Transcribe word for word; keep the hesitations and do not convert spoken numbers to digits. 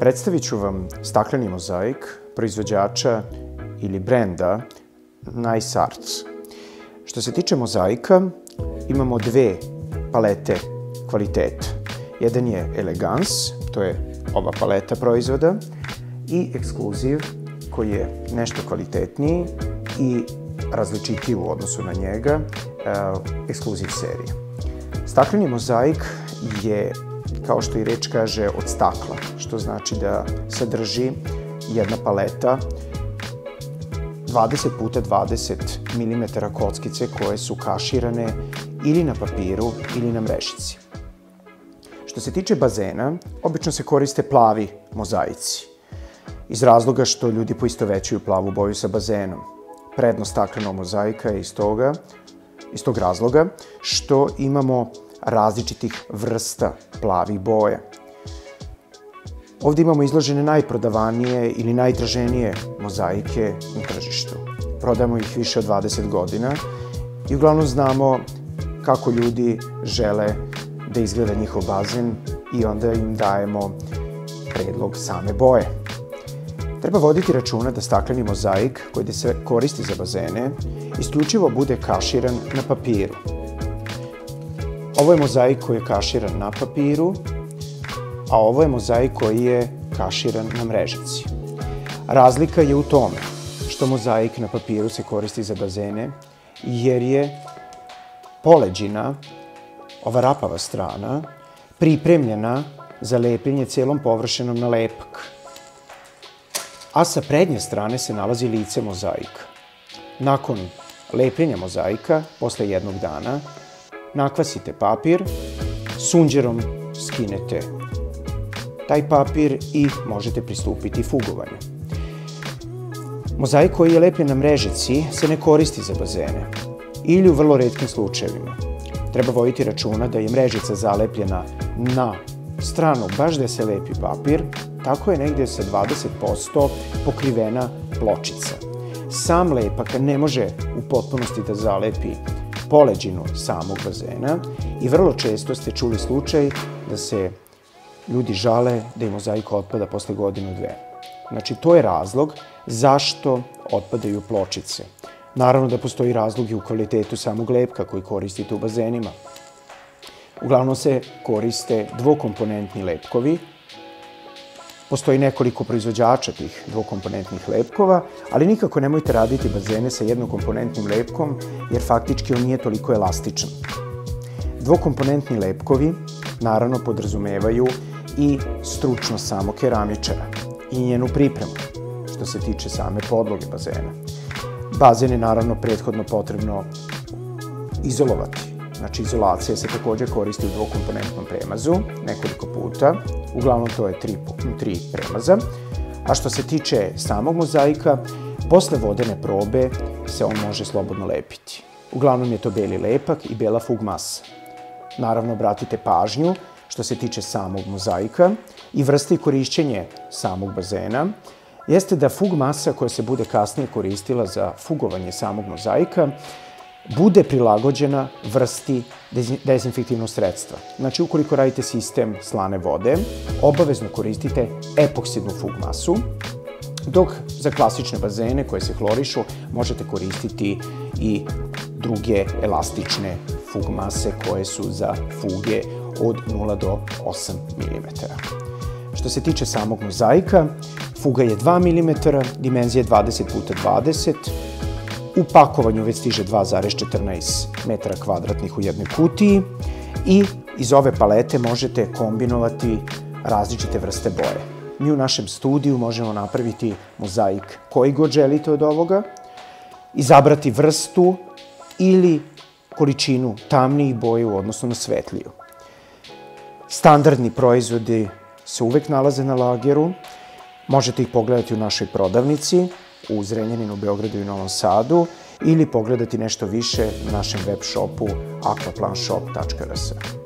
Predstavit ću vam stakleni mozaik proizvođača ili brenda Nice Arts. Što se tiče mozaika, imamo dve palete kvaliteta. Jedan je Elegance, to je ova paleta proizvoda, i Exclusive, koji je nešto kvalitetniji i različitiji u odnosu na njega, Exclusive serija. Stakleni mozaik je, kao što i reč kaže, od stakla, što znači da sadrži jedna paleta dvadeset puta dvadeset milimetara kockice koje su kaširane ili na papiru ili na mrežici. Što se tiče bazena, obično se koriste plavi mozaici, iz razloga što ljudi poistovećuju plavu boju sa bazenom. Prednost staklenog mozaika je iz toga, iz tog razloga što imamo različitih vrsta plavih boja. Ovdje imamo izložene najprodavanije ili najtraženije mozaike na tržištu. Prodamo ih više od dvadeset godina i uglavnom znamo kako ljudi žele da izgleda njihov bazen i onda im dajemo predlog same boje. Treba voditi računa da stakleni mozaik koji se koristi za bazene isključivo bude kaširan na papiru. Ovo je mozaik koji je kaširan na papiru, a ovo je mozaik koji je kaširan na mrežici. Razlika je u tome što mozaik na papiru se koristi za bazene, jer je poleđina, ova rapava strana, pripremljena za lepljenje celom površinom na lepak, a sa prednje strane se nalazi lice mozaika. Nakon lepljenja mozaika, posle jednog dana, nakvasite papir, sunđerom skinete taj papir i možete pristupiti fugovanju. Mozaik koji je lepljen na mrežici se ne koristi za bazene ili u vrlo retkim slučajevima. Treba voditi računa da je mrežica zalepljena na stranu baš da se lepi papir, tako je negdje sa dvadeset posto pokrivena pločica. Sam lepak ne može u potpunosti da zalepi poleđinu samog bazena i vrlo često ste čuli slučaj da se ljudi žale da im mozaik otpada posle godinu dve. Znači, to je razlog zašto otpadaju pločice. Naravno da postoji razlog i u kvalitetu samog lepka koji koristite u bazenima. Uglavnom se koriste dvokomponentni lepkovi. Postoji nekoliko proizvođača tih dvokomponentnih lepkova, ali nikako nemojte raditi bazene sa jednokomponentnim lepkom, jer faktički on nije toliko elastičan. Dvokomponentni lepkovi naravno podrazumevaju i stručnost samog keramičara i njenu pripremu, što se tiče same podloge bazena. Bazen je naravno prethodno potrebno izolovati. Znači, izolacija se također koristi u dvokomponentnom premazu nekoliko puta. Uglavnom to je tri, tri premaza. A što se tiče samog mozaika, posle vodene probe se on može slobodno lepiti. Uglavnom je to beli lepak i bela fug masa. Naravno, obratite pažnju što se tiče samog mozaika i vrste i korišćenje samog bazena, jeste da fug masa koja se bude kasnije koristila za fugovanje samog mozaika bude prilagođena vrsti dezinfektivnog sredstva. Znači, ukoliko radite sistem slane vode, obavezno koristite epoksidnu fug masu, dok za klasične bazene koje se hlorišu možete koristiti i druge elastične fug mase koje su za fuge od nula do osam milimetara. Što se tiče samog mozaika, fuga je dva milimetra, dimenzija je dvadeset puta dvadeset, u pakovanju već stiže dva zarez četrnaest metara kvadratnih u jednoj kutiji i iz ove palete možete kombinovati različite vrste boje. Mi u našem studiju možemo napraviti mozaik koji god želite od ovoga, izabrati vrstu ili količinu tamnijih boja u odnosu na svetliju. Standardni proizvodi se uvek nalaze na lageru, možete ih pogledati u našoj prodavnici, u Zrenjaninu, Beogradu i Novom Sadu, ili pogledati nešto više na našem web shopu aquaplanshop tačka r s.